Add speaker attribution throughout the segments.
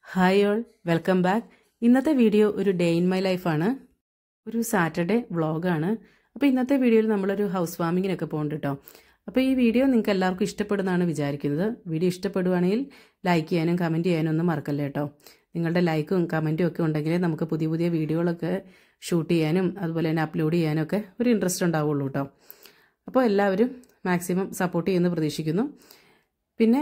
Speaker 1: Hi all, welcome back. ഇന്നത്തെ video ഒരു day in my ലൈഫാണ്. ഒരു സാറ്റർഡേ വ്ളോഗാണ്. അപ്പോൾ ഇന്നത്തെ വീഡിയോയിൽ നമ്മളൊരു ഹൗസ് വാമിങ്ങിനൊക്കെ പോകുന്നുണ്ട് കേട്ടോ. അപ്പോൾ ഈ വീഡിയോ നിങ്ങൾക്ക് എല്ലാവർക്കും ഇഷ്ടപ്പെടുന്നതാണ് വിചാരിക്കുന്നത്. വീഡിയോ ഇഷ്ടപ്പെടുവാണെങ്കിൽ ലൈക്ക് ചെയ്യാനും കമൻറ്റ് ചെയ്യാനും ഒന്നും മറക്കല്ലേ കേട്ടോ. നിങ്ങളുടെ ലൈക്കും കമൻറ്റും ഒക്കെ ഉണ്ടെങ്കിൽ നമുക്ക് പുതിയ പുതിയ വീഡിയോകളൊക്കെ ഷൂട്ട് ചെയ്യാനും അതുപോലെ തന്നെ അപ്ലോഡ് ചെയ്യാനും ഒക്കെ ഒരു ഇൻട്രസ്റ്റ് ഉണ്ടാവുള്ളൂ കേട്ടോ. അപ്പോൾ എല്ലാവരും മാക്സിമം സപ്പോർട്ട് ചെയ്യുമെന്ന് പ്രതീക്ഷിക്കുന്നു. പിന്നെ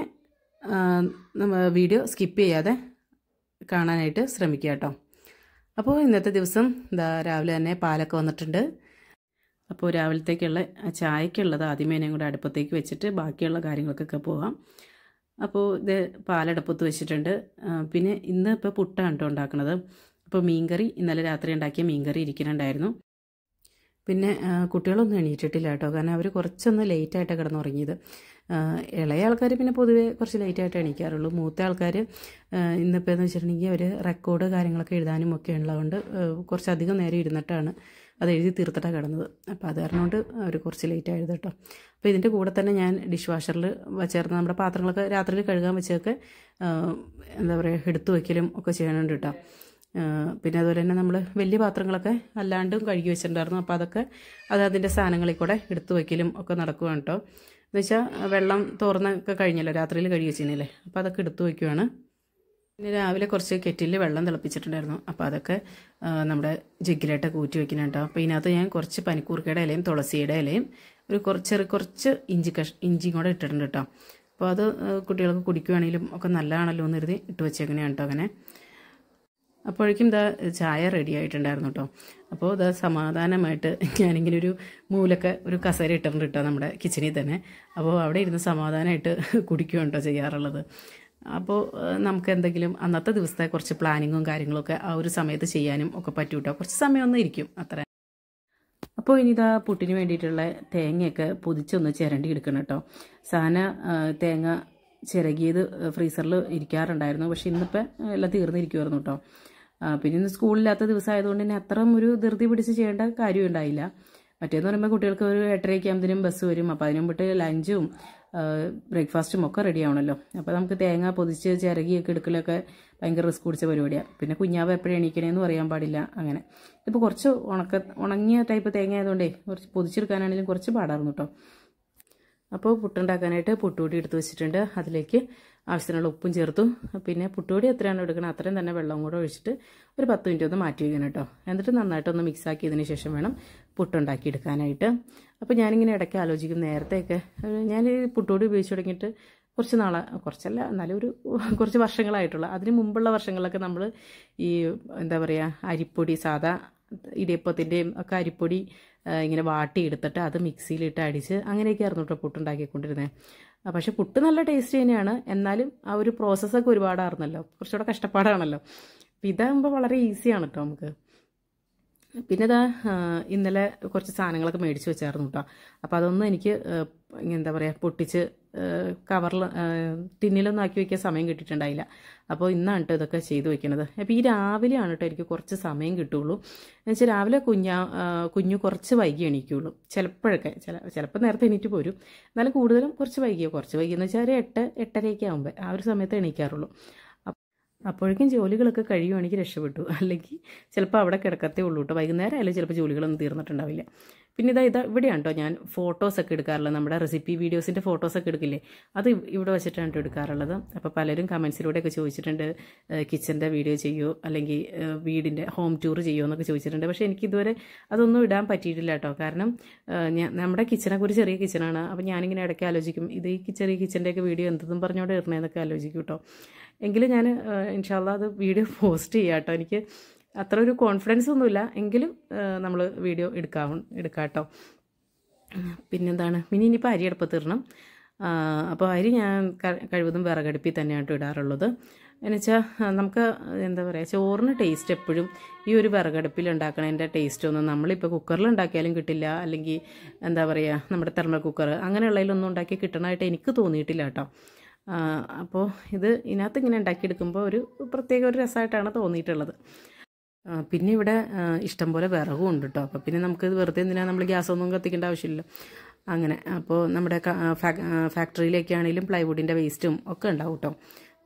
Speaker 1: വീഡിയോ സ്കിപ്പ് ചെയ്യാതെ കാണാനായിട്ട് ശ്രമിക്കുക കേട്ടോ. അപ്പോൾ ഇന്നത്തെ ദിവസം രാവിലെ തന്നെ പാലൊക്കെ വന്നിട്ടുണ്ട്. അപ്പോൾ രാവിലത്തേക്കുള്ള ചായക്കുള്ളത് ആദ്യമേ ഞാൻ കൂടെ അടുപ്പത്തേക്ക് വെച്ചിട്ട് ബാക്കിയുള്ള കാര്യങ്ങൾക്കൊക്കെ പോകാം. അപ്പോൾ ഇത് പാലടുപ്പത്ത് വെച്ചിട്ടുണ്ട്. പിന്നെ ഇന്ന് ഇപ്പോൾ പുട്ടാണ് കേട്ടോ ഉണ്ടാക്കുന്നത്. അപ്പോൾ മീൻകറി ഇന്നലെ രാത്രി ഉണ്ടാക്കിയ മീൻകറി ഇരിക്കുന്നുണ്ടായിരുന്നു. പിന്നെ കുട്ടികളൊന്നും എണീറ്റിട്ടില്ല കേട്ടോ, കാരണം അവർ കുറച്ചൊന്ന് ലേറ്റായിട്ടാണ് കിടന്നുറങ്ങിയത്. ഇളയ ആൾക്കാർ പിന്നെ പൊതുവേ കുറച്ച് ലേറ്റായിട്ട് എണീക്കാറുള്ളൂ. മൂത്ത ആൾക്കാർ ഇന്നിപ്പോൾ എന്ന് വെച്ചിട്ടുണ്ടെങ്കിൽ അവർ റെക്കോർഡ് കാര്യങ്ങളൊക്കെ എഴുതാനും ഒക്കെ ഉള്ളതുകൊണ്ട് കുറച്ചധികം നേരം ഇരുന്നിട്ടാണ് അത് എഴുതി തീർത്തിട്ടാണ് കിടന്നത്. അപ്പോൾ അത് കാരണം കൊണ്ട് അവർ കുറച്ച് ലേറ്റ് ആയത് കേട്ടോ. അപ്പോൾ ഇതിൻ്റെ കൂടെ തന്നെ ഞാൻ ഡിഷ് വാഷറിൽ ചേർന്ന് നമ്മുടെ പാത്രങ്ങളൊക്കെ രാത്രിയിൽ കഴുകാൻ വെച്ചൊക്കെ എന്താ പറയുക എടുത്തു വയ്ക്കലും ഒക്കെ ചെയ്യണുണ്ട് കേട്ടോ. പിന്നെ അതുപോലെ തന്നെ നമ്മൾ വലിയ പാത്രങ്ങളൊക്കെ അല്ലാണ്ടും കഴുകി വെച്ചിട്ടുണ്ടായിരുന്നു. അപ്പോൾ അതൊക്കെ അതിൻ്റെ സാധനങ്ങളിൽ കൂടെ എടുത്തു വയ്ക്കലും ഒക്കെ നടക്കുകയാണ് കേട്ടോ. എന്ന് വെച്ചാൽ വെള്ളം തോർന്നൊക്കെ കഴിഞ്ഞല്ലോ, രാത്രിയിൽ കഴുകി വെച്ചിരുന്നില്ലേ, അപ്പോൾ അതൊക്കെ എടുത്തു വയ്ക്കുവാണ്. പിന്നെ രാവിലെ കുറച്ച് കെറ്റിലിൽ വെള്ളം തിളപ്പിച്ചിട്ടുണ്ടായിരുന്നു. അപ്പോൾ അതൊക്കെ നമ്മുടെ ജഗ്ഗിലായിട്ടൊക്കെ ഊറ്റി വയ്ക്കുന്നുണ്ടോ. അപ്പോൾ ഇതിനകത്ത് ഞാൻ കുറച്ച് പനിക്കൂർക്കയുടെ ഇലയും തുളസിയുടെ ഇലയും ഒരു കുറച്ച് ഇഞ്ചിയും കൂടെ ഇട്ടിട്ടുണ്ട് കേട്ടോ. അപ്പോൾ അത് കുട്ടികൾക്ക് കുടിക്കുകയാണെങ്കിലും ഒക്കെ നല്ലതാണല്ലോ എന്ന് കരുതി ഇട്ട് വെച്ചേക്കണേ കേട്ടോ. അങ്ങനെ അപ്പോഴേക്കും ചായ റെഡി ആയിട്ടുണ്ടായിരുന്നു കേട്ടോ. അപ്പോൾ സമാധാനമായിട്ട് ഞാനിങ്ങനെ ഒരു മൂലൊക്കെ ഒരു കസേര ഇട്ടിട്ടുണ്ട് കേട്ടോ നമ്മുടെ കിച്ചണിൽ തന്നെ. അപ്പോൾ അവിടെ ഇരുന്ന് സമാധാനമായിട്ട് കുടിക്കുകയാണ് കേട്ടോ ചെയ്യാറുള്ളത്. അപ്പോൾ നമുക്ക് എന്തെങ്കിലും അന്നത്തെ ദിവസത്തെ കുറച്ച് പ്ലാനിങ്ങും കാര്യങ്ങളൊക്കെ ആ ഒരു സമയത്ത് ചെയ്യാനും ഒക്കെ പറ്റും കേട്ടോ. കുറച്ച് സമയമൊന്നും ഇരിക്കും അത്ര. അപ്പോൾ ഇനി പുട്ടിന് വേണ്ടിയിട്ടുള്ള തേങ്ങയൊക്കെ പൊതിച്ചൊന്ന് ചിരണ്ടി എടുക്കണം കേട്ടോ. തേങ്ങ ചിരകിയത് ഫ്രീസറിൽ ഇരിക്കാറുണ്ടായിരുന്നു, പക്ഷെ ഇന്നിപ്പോൾ എല്ലാം തീർന്നിരിക്കുമായിരുന്നു കേട്ടോ. പിന്നെ ഇന്ന് സ്കൂളില്ലാത്ത ദിവസമായതുകൊണ്ട് തന്നെ അത്രയും ഒരു ധൃതി പിടിച്ച് ചെയ്യേണ്ട കാര്യം ഉണ്ടായില്ല. മറ്റേന്ന് പറയുമ്പോൾ കുട്ടികൾക്ക് ഒരു 8:30 ആകുമ്പോഴത്തേനും ബസ് വരും. അപ്പോൾ അതിന് മുമ്പിട്ട് ലഞ്ചും ബ്രേക്ക്ഫാസ്റ്റും ഒക്കെ റെഡി ആവണമല്ലോ. അപ്പോൾ നമുക്ക് തേങ്ങ പൊതിച്ച് ചിരകിയൊക്കെ എടുക്കലൊക്കെ ഭയങ്കര റിസ്ക് പിടിച്ച പരിപാടിയാണ്. പിന്നെ കുഞ്ഞാവ് എപ്പോഴും എണീക്കണേന്ന് പറയാൻ പാടില്ല. അങ്ങനെ ഇപ്പോൾ കുറച്ച് ഉണങ്ങിയ ടൈപ്പ് തേങ്ങ ആയതുകൊണ്ടേ കുറച്ച് പൊതിച്ചെടുക്കാനാണെങ്കിലും കുറച്ച് പാടായിരുന്നു കേട്ടോ. അപ്പോൾ പുട്ടുണ്ടാക്കാനായിട്ട് പുട്ടുപൊടി എടുത്ത് വെച്ചിട്ടുണ്ട്. അതിലേക്ക് ആവശ്യത്തിനുള്ള ഉപ്പും ചേർത്തു. പിന്നെ പുട്ടുപൊടി എത്രയാണ് എടുക്കണം അത്രയും തന്നെ വെള്ളം കൂടെ ഒഴിച്ചിട്ട് ഒരു 10 മിനിറ്റ് ഒന്ന് മാറ്റി വയ്ക്കണം കേട്ടോ. എന്നിട്ട് നന്നായിട്ടൊന്ന് മിക്സ് ആക്കിയതിന് ശേഷം വേണം പുട്ടുണ്ടാക്കി എടുക്കാനായിട്ട്. അപ്പോൾ ഞാനിങ്ങനെ ഇടയ്ക്ക് ആലോചിക്കും, നേരത്തെയൊക്കെ ഞാൻ പുട്ടുപൊടി ഉപയോഗിച്ച് തുടങ്ങിയിട്ട് കുറച്ചല്ല എന്നാലും കുറച്ച് വർഷങ്ങളായിട്ടുള്ള, അതിന് മുമ്പുള്ള വർഷങ്ങളിലൊക്കെ നമ്മൾ ഈ എന്താ പറയുക അരിപ്പൊടി സാധാ ഇടിയപ്പത്തിൻ്റെയും ഒക്കെ അരിപ്പൊടി ഇങ്ങനെ വാട്ടിയെടുത്തിട്ട് അത് മിക്സിയിലിട്ട് അടിച്ച് അങ്ങനെയൊക്കെ ആയിരുന്നു കേട്ടോ പുട്ടുണ്ടാക്കിക്കൊണ്ടിരുന്നത്. പക്ഷെ പുട്ട് നല്ല ടേസ്റ്റ് തന്നെയാണ്. എന്നാലും ആ ഒരു പ്രോസസ്സൊക്കെ ഒരുപാടായിരുന്നല്ലോ, കുറച്ചുകൂടെ കഷ്ടപ്പാടാണല്ലോ. അപ്പം ഇതാകുമ്പോൾ വളരെ ഈസിയാണ് കേട്ടോ നമുക്ക്. പിന്നെ ഇന്നലെ കുറച്ച് സാധനങ്ങളൊക്കെ മേടിച്ച് വെച്ചായിരുന്നു കേട്ടോ. അപ്പോൾ അതൊന്നും എനിക്ക് എന്താ പറയുക പൊട്ടിച്ച് കവറിൽ ടിന്നിലൊന്നും ആക്കി വയ്ക്കാൻ സമയം കിട്ടിയിട്ടുണ്ടായില്ല. അപ്പോൾ ഇന്നാണ് കേട്ടോ ഇതൊക്കെ ചെയ്ത് വെക്കണത്. അപ്പോൾ ഈ രാവിലെയാണ് കേട്ടോ എനിക്ക് കുറച്ച് സമയം കിട്ടുള്ളൂ. എന്നുവെച്ചാൽ രാവിലെ കുഞ്ഞു കുറച്ച് വൈകി എണീക്കുള്ളൂ. ചിലപ്പോൾ നേരത്തെ എണീറ്റ് പോരും. എന്നാലും കൂടുതലും കുറച്ച് വൈകിയെന്ന് വെച്ചാൽ ഒരു 8-8:30 ആകുമ്പോൾ ആ ഒരു സമയത്ത് എണീക്കാറുള്ളൂ. അപ്പോഴേക്കും ജോലികളൊക്കെ കഴിയുവാണെങ്കിൽ രക്ഷപ്പെട്ടു. അല്ലെങ്കിൽ ചിലപ്പോൾ അവിടെ കിടക്കത്തേ ഉള്ളൂ കേട്ടോ. വൈകുന്നേരം ആയാലും ചിലപ്പോൾ ജോലികളൊന്നും തീർന്നിട്ടുണ്ടാവില്ല. പിന്നെ ഇവിടെയാണ് കേട്ടോ ഞാൻ ഫോട്ടോസൊക്കെ എടുക്കാറുള്ളത്. നമ്മുടെ റെസിപ്പി വീഡിയോസിൻ്റെ ഫോട്ടോസൊക്കെ എടുക്കില്ലേ, അത് ഇവിടെ വെച്ചിട്ടാണ് കേട്ടോ എടുക്കാറുള്ളത്. അപ്പോൾ പലരും കമൻസിലൂടെയൊക്കെ ചോദിച്ചിട്ടുണ്ട് കിച്ചൻ്റെ വീഡിയോ ചെയ്യുമോ അല്ലെങ്കിൽ വീടിൻ്റെ ഹോം ടൂർ ചെയ്യുമോ എന്നൊക്കെ ചോദിച്ചിട്ടുണ്ട്. പക്ഷേ എനിക്കിതുവരെ അതൊന്നും ഇടാൻ പറ്റിയിട്ടില്ല കേട്ടോ. കാരണം നമ്മുടെ കിച്ചണൊക്കെ ഒരു ചെറിയ കിച്ചണാണ്. അപ്പോൾ ഞാനിങ്ങനെ ഇടയ്ക്ക് ആലോചിക്കും ഇത് ഈ ചെറിയ കിച്ചൻ്റെയൊക്കെ വീഡിയോ എന്തെന്നും പറഞ്ഞോടെ ഇടണേന്നൊക്കെ ആലോചിക്കും കേട്ടോ. എങ്കിലും ഞാൻ ഇൻഷാല്ലാ അത് വീഡിയോ പോസ്റ്റ് ചെയ്യാം കേട്ടോ. എനിക്ക് അത്ര ഒരു കോൺഫിഡൻസ് ഒന്നുമില്ല, എങ്കിലും നമ്മൾ വീഡിയോ എടുക്കാം കേട്ടോ. പിന്നെന്താണ്, ഇനിയിപ്പോൾ അരി അടുപ്പത്ത് ഇടണം. അപ്പോൾ അരി ഞാൻ കഴിവതും വിറകടുപ്പിൽ തന്നെയാണ് ഇടാറുള്ളത്. എന്നുവെച്ചാൽ നമുക്ക് എന്താ പറയുക ചോറിന് ടേസ്റ്റ് എപ്പോഴും ഈ ഒരു വിറകടുപ്പിൽ ഉണ്ടാക്കണതിൻ്റെ ടേസ്റ്റൊന്നും നമ്മളിപ്പോൾ കുക്കറിൽ ഉണ്ടാക്കിയാലും കിട്ടില്ല. അല്ലെങ്കിൽ എന്താ പറയുക നമ്മുടെ തെർമൽ കുക്കർ അങ്ങനെയുള്ളതിലൊന്നും ഉണ്ടാക്കി കിട്ടണമായിട്ട് എനിക്ക് തോന്നിയിട്ടില്ല കേട്ടോ. അപ്പോൾ ഇതിനകത്ത് ഇങ്ങനെ ഉണ്ടാക്കിയെടുക്കുമ്പോൾ ഒരു പ്രത്യേക ഒരു രസമായിട്ടാണ് തോന്നിയിട്ടുള്ളത്. പിന്നെ ഇവിടെ ഇഷ്ടംപോലെ വിറകും ഉണ്ട് കേട്ടോ. അപ്പോൾ പിന്നെ നമുക്ക് വെറുതെ എന്തിനാണ് നമ്മൾ ഗ്യാസൊന്നും കത്തിക്കേണ്ട ആവശ്യമില്ല. അങ്ങനെ അപ്പോൾ നമ്മുടെ ഫാക്ടറിയിലേക്കാണെങ്കിലും പ്ലൈവുഡിൻ്റെ വേസ്റ്റും ഒക്കെ ഉണ്ടാവും കേട്ടോ.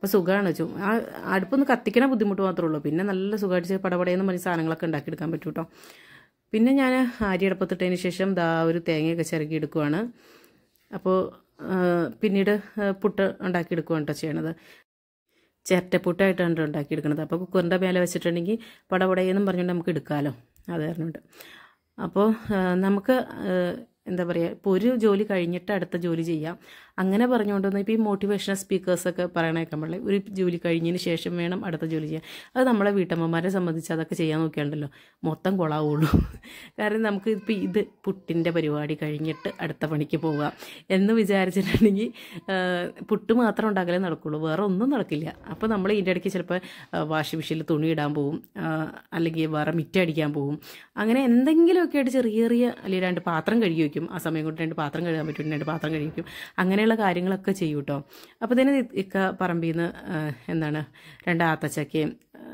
Speaker 1: അപ്പോൾ സുഖമാണ്. ആ അടുപ്പൊന്ന് കത്തിക്കണ ബുദ്ധിമുട്ട് മാത്രമേ ഉള്ളൂ. പിന്നെ നല്ല സുഖമായിട്ട് പടപടയെന്ന് പറഞ്ഞ സാധനങ്ങളൊക്കെ ഉണ്ടാക്കിയെടുക്കാൻ പറ്റും കേട്ടോ. പിന്നെ ഞാൻ അരി അടുപ്പത്തിട്ടതിന് ശേഷം ഒരു തേങ്ങയൊക്കെ ചിരകി എടുക്കുവാണ്. അപ്പോൾ പിന്നീട് പുട്ട് ഉണ്ടാക്കിയെടുക്കുകയാണ് കേട്ടോ ചെയ്യണത്. ചിരട്ടപ്പുട്ടായിട്ടാണ് ഉണ്ടാക്കിയെടുക്കുന്നത്. അപ്പോൾ കുക്കറിൻ്റെ മേലെ വെച്ചിട്ടുണ്ടെങ്കിൽ പടപടയെന്നും പറഞ്ഞുകൊണ്ട് നമുക്ക് എടുക്കാമല്ലോ, അത് കാരണമുണ്ട്. അപ്പോൾ നമുക്ക് എന്താ പറയുക, ഇപ്പോൾ ഒരു ജോലി കഴിഞ്ഞിട്ട് അടുത്ത ജോലി ചെയ്യാം അങ്ങനെ പറഞ്ഞുകൊണ്ടൊന്നും ഇപ്പോൾ ഈ മോട്ടിവേഷണൽ സ്പീക്കേഴ്സൊക്കെ പറയണേക്കാൻ പാടില്ല. ഒരു ജോലി കഴിഞ്ഞതിന് ശേഷം വേണം അടുത്ത ജോലി ചെയ്യാൻ. അത് നമ്മളെ വീട്ടമ്മമാരെ സംബന്ധിച്ച് അതൊക്കെ ചെയ്യാൻ നോക്കിയാണ്ടല്ലോ മൊത്തം കൊളാവുള്ളൂ. കാരണം നമുക്ക് ഇപ്പോൾ ഇത് പുട്ടിൻ്റെ പരിപാടി കഴിഞ്ഞിട്ട് അടുത്ത പണിക്ക് പോകാം എന്ന് വിചാരിച്ചിട്ടുണ്ടെങ്കിൽ പുട്ട് മാത്രം ഉണ്ടാക്കലേ നടക്കുള്ളൂ, വേറെ ഒന്നും നടക്കില്ല. അപ്പോൾ നമ്മൾ ഇതിൻ്റെ ഇടയ്ക്ക് ചിലപ്പോൾ വാഷിംഗ് മെഷീനിൽ തുണി ഇടാൻ പോവും, അല്ലെങ്കിൽ വേറെ മിറ്റടിക്കാൻ പോവും. അങ്ങനെ എന്തെങ്കിലുമൊക്കെ ആയിട്ട് ചെറിയ ചെറിയ അല്ലെങ്കിൽ 2 പാത്രം കഴുകി വയ്ക്കും. ആ സമയം കൊണ്ട് 2 പാത്രം കഴുകാൻ പറ്റും, 2 പാത്രം കഴുകി വയ്ക്കും. അങ്ങനെയുള്ള കാര്യങ്ങളൊക്കെ ചെയ്യും കേട്ടോ. അപ്പോൾ തന്നെ ഇക്ക പറമ്പിൽ നിന്ന് 2 ആത്തച്ചക്കയും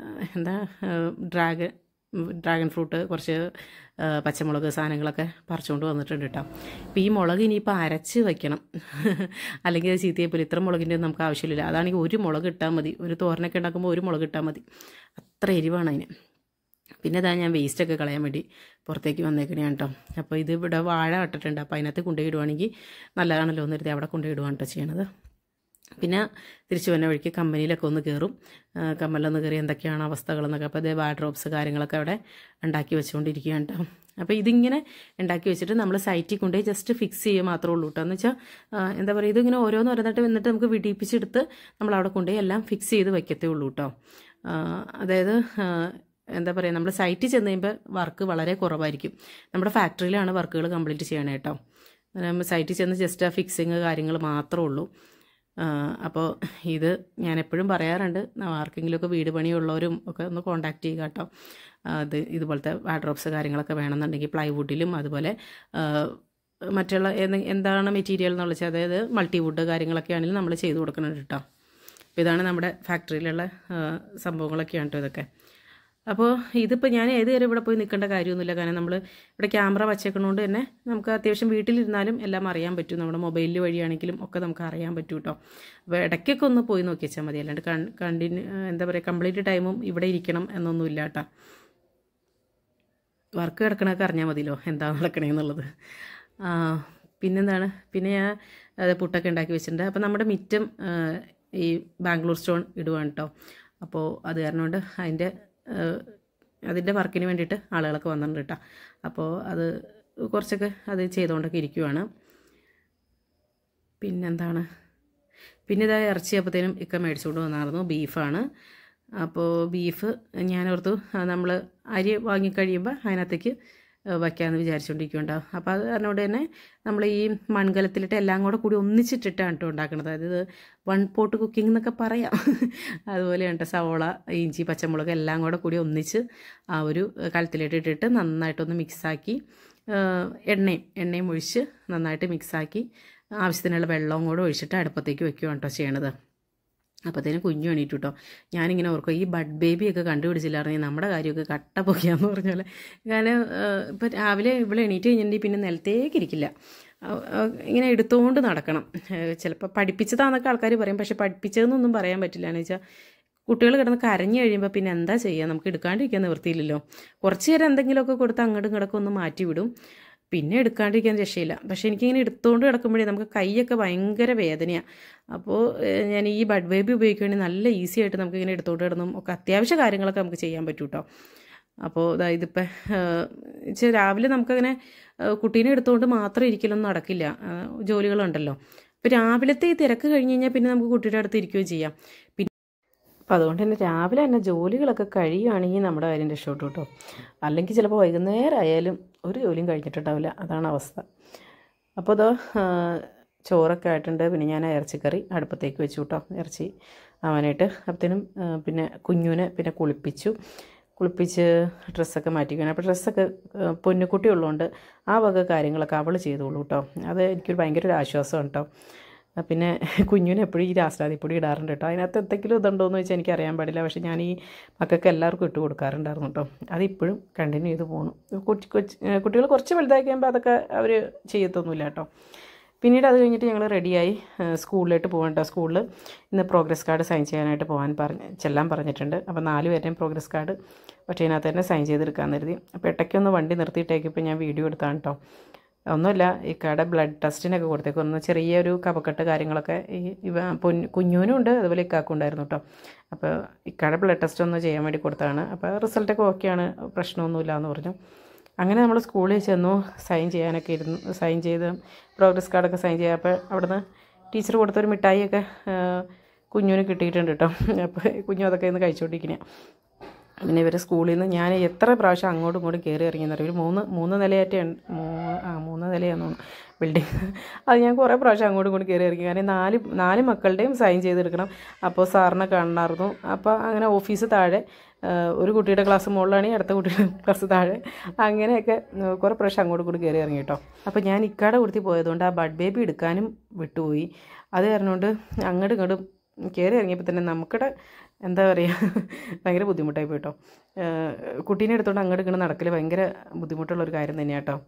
Speaker 1: ഡ്രാഗൺ ഫ്രൂട്ട്, കുറച്ച് പച്ചമുളക് സാധനങ്ങളൊക്കെ പറിച്ചുകൊണ്ട് വന്നിട്ടുണ്ട് കേട്ടോ. അപ്പോൾ ഈ മുളക് ഇനിയിപ്പോൾ അരച്ച് വയ്ക്കണം, അല്ലെങ്കിൽ അത് ചീത്തയെപ്പോലെ. ഇത്ര മുളകിൻ്റെ നമുക്ക് ആവശ്യമില്ല. അതാണെങ്കിൽ ഒരു മുളക് ഇട്ടാൽ മതി. ഒരു തോരനൊക്കെ ഉണ്ടാക്കുമ്പോൾ ഒരു മുളക് ഇട്ടാൽ മതി, അത്ര എരിവാണ് അതിന്. പിന്നെ ഇതാ ഞാൻ വേസ്റ്റൊക്കെ കളയാൻ വേണ്ടി പുറത്തേക്ക് വന്നേക്കണേ കേട്ടോ. അപ്പോൾ ഇത് ഇവിടെ വാഴ നട്ടിട്ടുണ്ട്. അപ്പോൾ അതിനകത്ത് കൊണ്ടുപോയിടുവാണെങ്കിൽ നല്ലതാണല്ലോ എന്ന് കരുതി അവിടെ കൊണ്ടുപോയിടുവാണ് കേട്ടോ ചെയ്യണത്. പിന്നെ തിരിച്ചു വന്ന വഴിക്ക് കമ്പനിയിലൊക്കെ ഒന്ന് കയറും. കമ്പനിലൊന്ന് കയറി എന്തൊക്കെയാണ് അവസ്ഥകളെന്നൊക്കെ. അപ്പോൾ അതേ വാർഡ്രോബ്സ് കാര്യങ്ങളൊക്കെ അവിടെ ഉണ്ടാക്കി വെച്ചുകൊണ്ടിരിക്കുകയാണ് കേട്ടോ. അപ്പോൾ ഇതിങ്ങനെ ഉണ്ടാക്കി വെച്ചിട്ട് നമ്മൾ സൈറ്റിൽ കൊണ്ടുപോയി ജസ്റ്റ് ഫിക്സ് ചെയ്യുക മാത്രമേ ഉള്ളൂ കേട്ടോ. എന്ന് വെച്ചാൽ എന്താ പറയുക, ഇതിങ്ങനെ ഓരോന്നിട്ട് വന്നിട്ട് നമുക്ക് വിടിപ്പിച്ചെടുത്ത് നമ്മളവിടെ കൊണ്ടുപോയി എല്ലാം ഫിക്സ് ചെയ്ത് വയ്ക്കത്തേ ഉള്ളൂ കേട്ടോ. അതായത് എന്താ പറയുക, നമ്മൾ സൈറ്റിൽ ചെന്ന് കഴിയുമ്പോൾ വർക്ക് വളരെ കുറവായിരിക്കും. നമ്മുടെ ഫാക്ടറിയിലാണ് വർക്കുകൾ കംപ്ലീറ്റ് ചെയ്യണേ കേട്ടോ. സൈറ്റിൽ ചെന്ന് ജസ്റ്റ് ആ ഫിക്സിങ് കാര്യങ്ങൾ മാത്രമേ ഉള്ളൂ. അപ്പോൾ ഇത് ഞാൻ എപ്പോഴും പറയാറുണ്ട്, ആർക്കെങ്കിലുമൊക്കെ വീട് പണിയുള്ളവരും ഒക്കെ ഒന്ന് കോൺടാക്റ്റ് ചെയ്യുക കേട്ടോ. ഇതുപോലത്തെ വാർഡ്രോബ്സ് കാര്യങ്ങളൊക്കെ വേണമെന്നുണ്ടെങ്കിൽ പ്ലൈവുഡിലും അതുപോലെ മറ്റുള്ള എന്താണ് മെറ്റീരിയൽ എന്നുള്ള വെച്ചാൽ, അതായത് മൾട്ടിവുഡ് കാര്യങ്ങളൊക്കെ ആണെങ്കിലും നമ്മൾ ചെയ്ത് കൊടുക്കുന്നുണ്ട് കേട്ടോ. അപ്പോൾ ഇതാണ് നമ്മുടെ ഫാക്ടറിയിലുള്ള സംഭവങ്ങളൊക്കെയാണ് കേട്ടോ ഇതൊക്കെ. അപ്പോൾ ഇതിപ്പോൾ ഞാൻ ഏത് നേരം ഇവിടെ പോയി നിൽക്കേണ്ട കാര്യമൊന്നുമില്ല. കാരണം നമ്മൾ ഇവിടെ ക്യാമറ വച്ചേക്കണോണ്ട് തന്നെ നമുക്ക് അത്യാവശ്യം വീട്ടിലിരുന്നാലും എല്ലാം അറിയാൻ പറ്റും. നമ്മുടെ മൊബൈലിൽ വഴിയാണെങ്കിലും ഒക്കെ നമുക്ക് അറിയാൻ പറ്റും കേട്ടോ. അപ്പോൾ ഇടയ്ക്കൊക്കെ ഒന്ന് പോയി നോക്കി വെച്ചാൽ മതി. അല്ലാണ്ട് എന്താ പറയുക, കംപ്ലീറ്റ് ടൈമും ഇവിടെ ഇരിക്കണം എന്നൊന്നുമില്ല കേട്ടോ. വർക്ക് കിടക്കണമൊക്കെ അറിഞ്ഞാൽ മതിയല്ലോ എന്താണ് നടക്കണേന്നുള്ളത്. പിന്നെന്താണ്, പിന്നെ ഞാൻ പുട്ടൊക്കെ ഉണ്ടാക്കി വെച്ചിട്ടുണ്ട്. അപ്പോൾ നമ്മുടെ മിറ്റം ഈ ബാംഗ്ലൂർ സ്റ്റോൺ ഇടുവാണ് കേട്ടോ. അപ്പോൾ അത് കാരണം കൊണ്ട് അതിൻ്റെ വർക്കിന് വേണ്ടിയിട്ട് ആളുകളൊക്കെ വന്നിട്ടുണ്ട് കേട്ടോ. അപ്പോൾ അത് കുറച്ചൊക്കെ അത് ചെയ്തുകൊണ്ടൊക്കെ ഇരിക്കുവാണ്. പിന്നെന്താണ്, പിന്നെ ഇതാ ഇറച്ചി അപ്പോഴത്തേനും ഇക്ക മേടിച്ചുകൊണ്ട് വന്നായിരുന്നു. ബീഫാണ്. അപ്പോൾ ബീഫ് ഞാനോർത്തു നമ്മൾ അരി വാങ്ങിക്കഴിയുമ്പോൾ അതിനകത്തേക്ക് വയ്ക്കാമെന്ന് വിചാരിച്ചുകൊണ്ടിരിക്കുന്നുണ്ടാവും. അപ്പോൾ അത് അതിനോട് തന്നെ നമ്മൾ ഈ മൺകലത്തിലിട്ട് എല്ലാം കൂടി ഒന്നിച്ചിട്ടിട്ടാണ് കേട്ടോ ഉണ്ടാക്കുന്നത്. അതായത് 1 പോട്ട് കുക്കിംഗ് എന്നൊക്കെ പറയാം. അതുപോലെയാണ് കേട്ടോ. സവോള, ഇഞ്ചി, പച്ചമുളക് എല്ലാം കൂടി ഒന്നിച്ച് ആ ഒരു കലത്തിലിട്ടിട്ട് നന്നായിട്ടൊന്ന് മിക്സാക്കി എണ്ണയും ഒഴിച്ച് നന്നായിട്ട് മിക്സാക്കി ആവശ്യത്തിനുള്ള വെള്ളവും കൂടെ ഒഴിച്ചിട്ട് അടുപ്പത്തേക്ക് വെക്കുകയാണ് കേട്ടോ ചെയ്യണത്. അപ്പോഴത്തേനും കുഞ്ഞു എണീറ്റു കേട്ടോ. ഞാനിങ്ങനെ ഓർക്കും, ഈ ബഡ് ബേബിയൊക്കെ കണ്ടുപിടിച്ചില്ലായിരുന്നെങ്കിൽ നമ്മുടെ കാര്യമൊക്കെ കട്ട പൊക്കിയാന്ന് പറഞ്ഞ പോലെ. കാരണം ഇപ്പം രാവിലെ ഇവിടെ എണീറ്റ് കഴിഞ്ഞിട്ടുണ്ടെങ്കിൽ പിന്നെ നിലത്തേക്ക് ഇരിക്കില്ല, ഇങ്ങനെ എടുത്തുകൊണ്ട് നടക്കണം. ചിലപ്പോൾ പഠിപ്പിച്ചതാണെന്നൊക്കെ ആൾക്കാർ പറയും, പക്ഷെ പഠിപ്പിച്ചതെന്നൊന്നും പറയാൻ പറ്റില്ല. എന്ന് വെച്ചാൽ കുട്ടികൾ കിടന്ന് കരഞ്ഞു കഴിയുമ്പോൾ പിന്നെ എന്താ ചെയ്യുക, നമുക്ക് എടുക്കാണ്ടിരിക്കാൻ നിവൃത്തിയില്ലല്ലോ. കുറച്ച് നേരം എന്തെങ്കിലുമൊക്കെ കൊടുത്ത് അങ്ങോട്ടും ഇങ്ങോട്ടൊക്കെ ഒന്ന് മാറ്റി വിടും, പിന്നെ എടുക്കാണ്ടിരിക്കാൻ രക്ഷയില്ല. പക്ഷേ എനിക്കിങ്ങനെ എടുത്തുകൊണ്ട് കിടക്കുമ്പോഴേ നമുക്ക് കൈയൊക്കെ ഭയങ്കര വേദനയാണ്. അപ്പോൾ ഞാൻ ഈ ബഡ് ബേബി ഉപയോഗിക്കുകയാണെങ്കിൽ നല്ല ഈസി ആയിട്ട് നമുക്കിങ്ങനെ എടുത്തുകൊണ്ട് കിടന്നും ഒക്കെ അത്യാവശ്യ കാര്യങ്ങളൊക്കെ നമുക്ക് ചെയ്യാൻ പറ്റും കേട്ടോ. അപ്പോൾ ഇതിപ്പോൾ രാവിലെ നമുക്കങ്ങനെ കുട്ടീനെ എടുത്തുകൊണ്ട് മാത്രം ഇരിക്കലൊന്നും നടക്കില്ല, ജോലികളുണ്ടല്ലോ. അപ്പോൾ രാവിലത്തെ ഈ തിരക്ക് കഴിഞ്ഞ് കഴിഞ്ഞാൽ പിന്നെ നമുക്ക് കുട്ടിയുടെ അടുത്ത് ഇരിക്കുകയും ചെയ്യാം. അപ്പോൾ അതുകൊണ്ട് തന്നെ രാവിലെ തന്നെ ജോലികളൊക്കെ കഴിയുകയാണെങ്കിൽ നമ്മുടെ കാര്യം രക്ഷപ്പെട്ടു കേട്ടോ. അല്ലെങ്കിൽ ചിലപ്പോൾ വൈകുന്നേരം ആയാലും ഒരു ജോലിയും കഴിഞ്ഞിട്ടുണ്ടാവില്ല, അതാണ് അവസ്ഥ. അപ്പോൾ അതോ ചോറൊക്കെ ആയിട്ടുണ്ട്. പിന്നെ ഞാൻ ഇറച്ചിക്കറി അടുപ്പത്തേക്ക് വെച്ചു കേട്ടോ, ഇറച്ചി ആവാനായിട്ട്. അപ്പോഴത്തേനും പിന്നെ കുഞ്ഞുവിനെ പിന്നെ കുളിപ്പിച്ച് ഡ്രസ്സൊക്കെ മാറ്റിക്കണം. അപ്പോൾ ഡ്രസ്സൊക്കെ പൊന്നുകുട്ടി ഉള്ളതുകൊണ്ട് ആ വക കാര്യങ്ങളൊക്കെ അവൾ ചെയ്തോളൂ കേട്ടോ. അത് എനിക്കൊരു ഭയങ്കര ഒരു ആശ്വാസമാണ് കേട്ടോ. പിന്നെ കുഞ്ഞിന് എപ്പോഴും ഈ രാസ്രാദിപ്പൊടി ഇടാറുണ്ട് കേട്ടോ. അതിനകത്ത് എന്തെങ്കിലും ഇതുണ്ടോയെന്ന് വെച്ചാൽ എനിക്കറിയാൻ പാടില്ല, പക്ഷേ ഞാൻ ഈ മക്കൾക്ക് എല്ലാവർക്കും ഇട്ട് കൊടുക്കാറുണ്ടായിരുന്നു കേട്ടോ. അതിപ്പോഴും കണ്ടിന്യൂ ചെയ്ത് പോകണം. കുട്ടികൾ കുറച്ച് വലുതായി കഴിയുമ്പോൾ അതൊക്കെ അവർ ചെയ്യത്തൊന്നുമില്ല കേട്ടോ. പിന്നീട് അത് കഴിഞ്ഞിട്ട് ഞങ്ങൾ റെഡിയായി സ്കൂളിലോട്ട് പോകണ്ട. സ്കൂളിൽ ഇന്ന് പ്രോഗ്രസ് കാർഡ് സൈൻ ചെയ്യാനായിട്ട് ചെല്ലാൻ പറഞ്ഞിട്ടുണ്ട്. അപ്പോൾ 4 പേരുടെയും പ്രോഗ്രസ് കാർഡ് പക്ഷേ ഇതിനകത്ത് തന്നെ സൈൻ ചെയ്തെടുക്കാൻ കരുതി. അപ്പോൾ ഇടയ്ക്കൊന്ന് വണ്ടി നിർത്തിയിട്ടേക്കിപ്പോൾ ഞാൻ വീഡിയോ എടുത്താണ് കേട്ടോ. ഒന്നുമില്ല, ഇക്കാടെ ബ്ലഡ് ടെസ്റ്റിനൊക്കെ കൊടുത്തേക്കും. ഒന്ന് ചെറിയൊരു കഫക്കെട്ട് കാര്യങ്ങളൊക്കെ കുഞ്ഞൂനും ഉണ്ട്, അതുപോലെ ഇക്കാക്കും ഉണ്ടായിരുന്നു കേട്ടോ. അപ്പോൾ ഇക്കാടെ ബ്ലഡ് ടെസ്റ്റ് ഒന്ന് ചെയ്യാൻ വേണ്ടി കൊടുത്തതാണ്. അപ്പോൾ റിസൾട്ടൊക്കെ ഓക്കെയാണ്, പ്രശ്നമൊന്നുമില്ല എന്ന് പറഞ്ഞു. അങ്ങനെ നമ്മൾ സ്കൂളിൽ ചെന്നു, സൈൻ ചെയ്ത് പ്രോഗ്രസ് കാർഡൊക്കെ സൈൻ ചെയ്തപ്പോൾ അവിടുന്ന് ടീച്ചർ കൊടുത്തൊരു മിഠായിയൊക്കെ കുഞ്ഞൂന് കിട്ടിയിട്ടുണ്ട് കേട്ടോ. അപ്പോൾ കുഞ്ഞു അതൊക്കെ ഇന്ന് കഴിച്ചുകൊണ്ടിരിക്കുന്നത്. പിന്നെ ഇവർ സ്കൂളിൽ നിന്ന് ഞാൻ എത്ര പ്രാവശ്യം അങ്ങോട്ടും ഇങ്ങോട്ടും കയറി ഇറങ്ങിയെന്നറിയും. ഒരു മൂന്ന് നിലയായിട്ട് 3 നിലയാണെന്ന് തോന്നുന്നു ബിൽഡിങ്. അത് ഞാൻ കുറേ പ്രാവശ്യം അങ്ങോട്ടും ഇങ്ങോട്ടും കയറി ഇറങ്ങി. കാരണം 4 മക്കളുടെയും സൈൻ ചെയ്തെടുക്കണം. അപ്പോൾ സാറിനെ കാണണമായിരുന്നു. അപ്പോൾ അങ്ങനെ ഓഫീസ് താഴെ, ഒരു കുട്ടിയുടെ ക്ലാസ് മുകളിലാണെങ്കിൽ അടുത്ത കുട്ടിയുടെ ക്ലാസ് താഴെ, അങ്ങനെയൊക്കെ കുറേ പ്രാവശ്യം അങ്ങോട്ടും ഇങ്ങോട്ടും കയറി ഇറങ്ങി കേട്ടോ. അപ്പോൾ ഞാൻ ഇക്കാടെ കൊടുത്തി പോയതുകൊണ്ട് ആ ബഡ് ബേബി എടുക്കാനും വിട്ടുപോയി. അത് കാരണം കൊണ്ട് അങ്ങോട്ടും ഇങ്ങോട്ടും കയറി ഇറങ്ങിയപ്പോൾ തന്നെ നമുക്കിടെ എന്താ പറയുക, ഭയങ്കര ബുദ്ധിമുട്ടായി പോയിട്ടോ. കുട്ടീനെ എടുത്തുകൊണ്ട് അങ്ങോട്ട് ഇങ്ങോട്ട് നടക്കൽ ഭയങ്കര ബുദ്ധിമുട്ടുള്ളൊരു കാര്യം തന്നെയാണ് കേട്ടോ.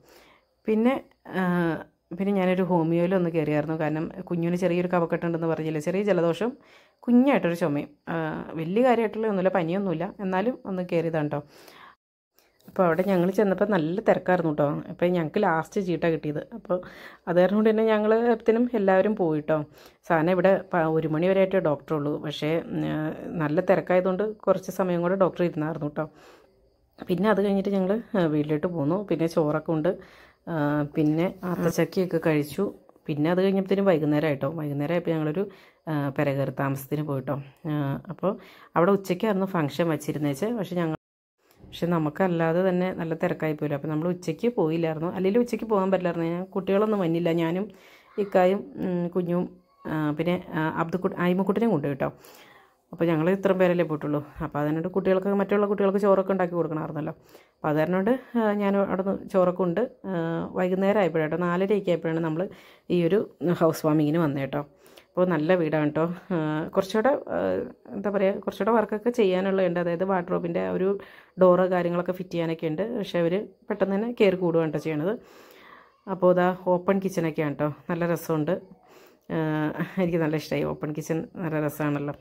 Speaker 1: പിന്നെ ഞാനൊരു ഹോമിയോയിലൊന്ന് കയറിയായിരുന്നു. കാരണം കുഞ്ഞിന് ചെറിയൊരു കഫക്കെട്ടുണ്ടെന്ന് പറഞ്ഞില്ലേ, ചെറിയ ജലദോഷം, കുഞ്ഞായിട്ടൊരു ചുമയും, വലിയ കാര്യമായിട്ടുള്ള ഒന്നുമില്ല, പനിയൊന്നുമില്ല, എന്നാലും ഒന്ന് കയറിയതാണ് കേട്ടോ. അപ്പോൾ അവിടെ ഞങ്ങൾ ചെന്നപ്പോൾ നല്ല തിരക്കായിരുന്നു കേട്ടോ. അപ്പോൾ ഞങ്ങൾക്ക് ലാസ്റ്റ് ചീട്ട കിട്ടിയത്. അപ്പോൾ അത് കാരണം കൊണ്ട് തന്നെ ഞങ്ങൾ എപ്പത്തിനും എല്ലാവരും പോയിട്ടോ. സാധനം ഇവിടെ 1 മണി വരെ ആയിട്ടേ ഡോക്ടറുള്ളൂ. പക്ഷേ നല്ല തിരക്കായതുകൊണ്ട് കുറച്ച് സമയം കൂടെ ഡോക്ടർ ഇരുന്നായിരുന്നു കേട്ടോ. പിന്നെ അത് കഴിഞ്ഞിട്ട് ഞങ്ങൾ വീട്ടിലോട്ട് പോന്നു. പിന്നെ ചോറൊക്കെ ഉണ്ട്, പിന്നെ ആത്തച്ചക്കയൊക്കെ കഴിച്ചു. പിന്നെ അത് കഴിഞ്ഞപ്പോഴത്തേനും വൈകുന്നേരമായപ്പോൾ ഞങ്ങളൊരു പെരകയറി താമസത്തിന് പോയിട്ടോ. അപ്പോൾ അവിടെ ഉച്ചയ്ക്കായിരുന്നു ഫംഗ്ഷൻ വച്ചിരുന്നേച്ച്. പക്ഷെ നമുക്കല്ലാതെ തന്നെ നല്ല തിരക്കായി പോയില്ല. അപ്പോൾ നമ്മൾ ഉച്ചയ്ക്ക് പോയില്ലായിരുന്നു. അല്ലെങ്കിൽ ഉച്ചയ്ക്ക് പോകാൻ പറ്റില്ലായിരുന്നു. കുട്ടികളൊന്നും വന്നില്ല. ഞാനും ഇക്കായും കുഞ്ഞും പിന്നെ അയിമക്കുട്ടിനെയും കൊണ്ടു കേട്ടോ. അപ്പോൾ ഞങ്ങൾ ഇത്രയും പേരല്ലേ പോയിട്ടുള്ളൂ. അപ്പോൾ അതിനോട് മറ്റുള്ള കുട്ടികൾക്ക് ചോറൊക്കെ ഉണ്ടാക്കി കൊടുക്കണമായിരുന്നല്ലോ. അപ്പോൾ അത് കാരണോണ്ട് ഞാൻ അവിടെ നിന്ന് ചോറൊക്കെ ഉണ്ട്. വൈകുന്നേരം ആയപ്പോഴാട്ടോ, 4:30 ആയപ്പോഴാണ് നമ്മൾ ഈ ഒരു ഹൗസ് വാമിങ്ങിന് വന്നത് കേട്ടോ. അപ്പോൾ നല്ല വീടാണ് കേട്ടോ. കുറച്ചുകൂടെ എന്താ പറയുക, കുറച്ചുകൂടെ വർക്കൊക്കെ ചെയ്യാനുള്ളതുണ്ട്. അതായത് വാർഡ്രോബിൻ്റെ ഒരു ഡോറ് കാര്യങ്ങളൊക്കെ ഫിറ്റ് ചെയ്യാനൊക്കെ ഉണ്ട്. പക്ഷേ അവർ പെട്ടെന്ന് തന്നെ കയറി കൂടുകയാണ് കേട്ടോ ചെയ്യണത്. അപ്പോൾ ഇതാ ഓപ്പൺ കിച്ചണൊക്കെയാണ് കേട്ടോ. നല്ല രസമുണ്ട്, എനിക്ക് നല്ല ഇഷ്ടമായി. ഓപ്പൺ കിച്ചൺ നല്ല രസമാണല്ലോ.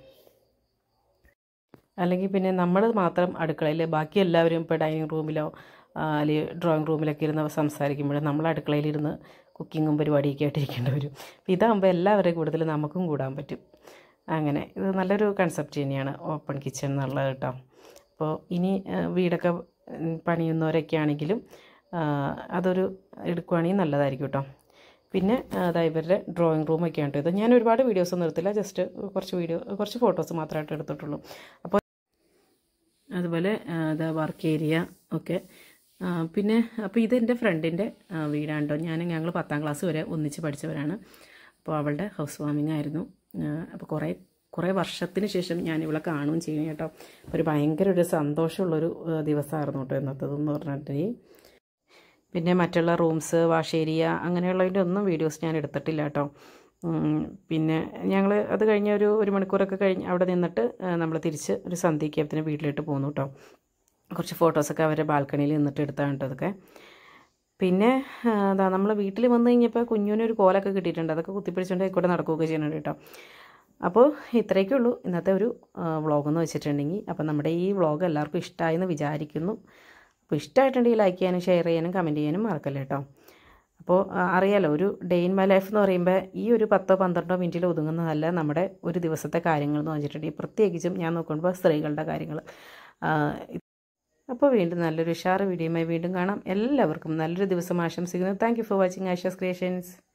Speaker 1: അല്ലെങ്കിൽ പിന്നെ നമ്മൾ മാത്രം അടുക്കളയിൽ, ബാക്കി എല്ലാവരും ഇപ്പോൾ ഡൈനിങ് റൂമിലോ അല്ലെങ്കിൽ ഡ്രോയിങ് റൂമിലൊക്കെ ഇരുന്ന് സംസാരിക്കുമ്പോൾ നമ്മൾ അടുക്കളയിലിരുന്ന് കുക്കിങ്ങും പരിപാടിയൊക്കെ ആയിട്ടിരിക്കേണ്ടി വരും. അപ്പോൾ ഇതാകുമ്പോൾ എല്ലാവരുടെയും കൂടുതൽ നമുക്കും കൂടാൻ പറ്റും. അങ്ങനെ ഇത് നല്ലൊരു കൺസെപ്റ്റ് തന്നെയാണ് ഓപ്പൺ കിച്ചൺ എന്നുള്ളത് കേട്ടോ. അപ്പോൾ ഇനി വീടൊക്കെ പണിയുന്നവരൊക്കെ ആണെങ്കിലും അതൊരു എടുക്കുകയാണെങ്കിൽ നല്ലതായിരിക്കും കേട്ടോ. പിന്നെ അതായത് ഇവരുടെ ഡ്രോയിങ് റൂമൊക്കെയാണ് കേട്ടോ. ഇത് ഞാൻ ഒരുപാട് വീഡിയോസൊന്നും എടുത്തില്ല, ജസ്റ്റ് കുറച്ച് ഫോട്ടോസ് മാത്രമായിട്ട് എടുത്തിട്ടുള്ളൂ. അപ്പോൾ അതുപോലെ വർക്ക് ഏരിയ ഒക്കെ. പിന്നെ അപ്പോൾ ഇതെൻ്റെ ഫ്രണ്ടിൻ്റെ വീടാണ് കേട്ടോ. ഞങ്ങൾ 10ാം ക്ലാസ് വരെ ഒന്നിച്ച് പഠിച്ചവരാണ്. അപ്പോൾ അവളുടെ ഹൗസ് വാമിംഗ് ആയിരുന്നു. അപ്പോൾ കുറേ വർഷത്തിന് ശേഷം ഞാൻ ഇവളെ കാണുകയും ചെയ്യും കേട്ടോ. ഒരു ഭയങ്കര ഒരു സന്തോഷമുള്ളൊരു ദിവസമായിരുന്നു കേട്ടോ ഇന്നത്തേതെന്ന് പറഞ്ഞിട്ട്. പിന്നെ മറ്റുള്ള റൂംസ്, വാഷ് ഏരിയ അങ്ങനെയുള്ളതിൻ്റെ ഒന്നും വീഡിയോസ് ഞാൻ എടുത്തിട്ടില്ല കേട്ടോ. പിന്നെ ഞങ്ങൾ അത് കഴിഞ്ഞ ഒരു മണിക്കൂറൊക്കെ കഴിഞ്ഞ് അവിടെ നിന്നിട്ട് നമ്മൾ തിരിച്ച് ഒരു സന്ധ്യയ്ക്കത്തിന് വീട്ടിലോട്ട് പോന്നു കേട്ടോ. കുറച്ച് ഫോട്ടോസൊക്കെ അവരുടെ ബാൽക്കണിയിൽ നിന്നിട്ട് എടുത്താണ് കേട്ടോ അതൊക്കെ. പിന്നെ നമ്മൾ വീട്ടിൽ വന്നു കഴിഞ്ഞപ്പോൾ കുഞ്ഞിനൊരു കോലൊക്കെ കിട്ടിയിട്ടുണ്ട്. അതൊക്കെ കുത്തിപ്പിടിച്ചുകൊണ്ട് ആയിക്കോട്ടെ നടക്കുകയൊക്കെ ചെയ്യുന്നുണ്ട് കേട്ടോ. അപ്പോൾ ഇത്രയൊക്കെ ഉള്ളൂ ഇന്നത്തെ ഒരു വ്ളോഗെന്ന് വെച്ചിട്ടുണ്ടെങ്കിൽ. അപ്പോൾ നമ്മുടെ ഈ വ്ളോഗ് എല്ലാവർക്കും ഇഷ്ടമായെന്ന് വിചാരിക്കുന്നു. അപ്പോൾ ഇഷ്ടമായിട്ടുണ്ടെങ്കിൽ ലൈക്ക് ചെയ്യാനും ഷെയർ ചെയ്യാനും കമൻറ്റ് ചെയ്യാനും മറക്കല്ലേ കേട്ടോ. അപ്പോൾ അറിയാലോ, ഒരു ഡേ ഇൻ മൈ ലൈഫ് എന്ന് പറയുമ്പോൾ ഈ ഒരു 10-12 മിനിറ്റിൽ ഒതുങ്ങുന്നതല്ല നമ്മുടെ ഒരു ദിവസത്തെ കാര്യങ്ങൾ എന്ന് വെച്ചിട്ടുണ്ടെങ്കിൽ. പ്രത്യേകിച്ചും ഞാൻ നോക്കുമ്പോൾ സ്ത്രീകളുടെ കാര്യങ്ങൾ. അപ്പോൾ വീണ്ടും നല്ലൊരു ഉഷാറ് വീഡിയോയുമായി വീണ്ടും കാണാം. എല്ലാവർക്കും നല്ലൊരു ദിവസം ആശംസിക്കുന്നു. Thank you for watching Ayisha's creations.